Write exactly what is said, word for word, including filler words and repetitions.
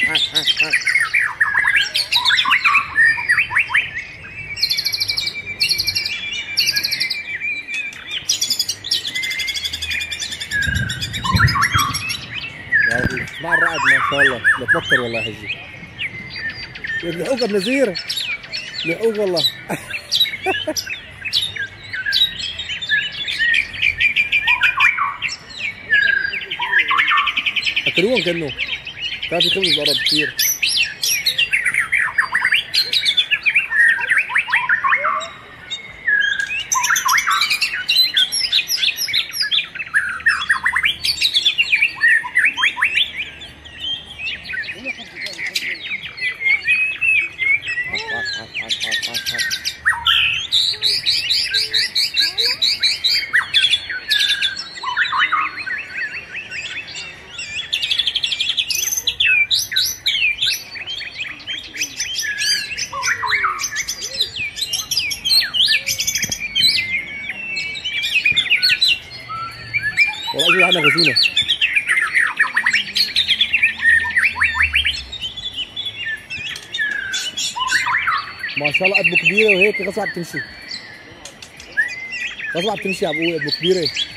مع الرعد ما شاء الله بتبطل والله يا حجي. لحقوك ابن نزير لحقوك والله. اكلوهم كانه كان في خبز بالارض كثير. والله احنا غزونا. ما شاء الله قد كبيره وهيك غصب عم تمشي. غصب عم تمشي عم بقول قد كبيره.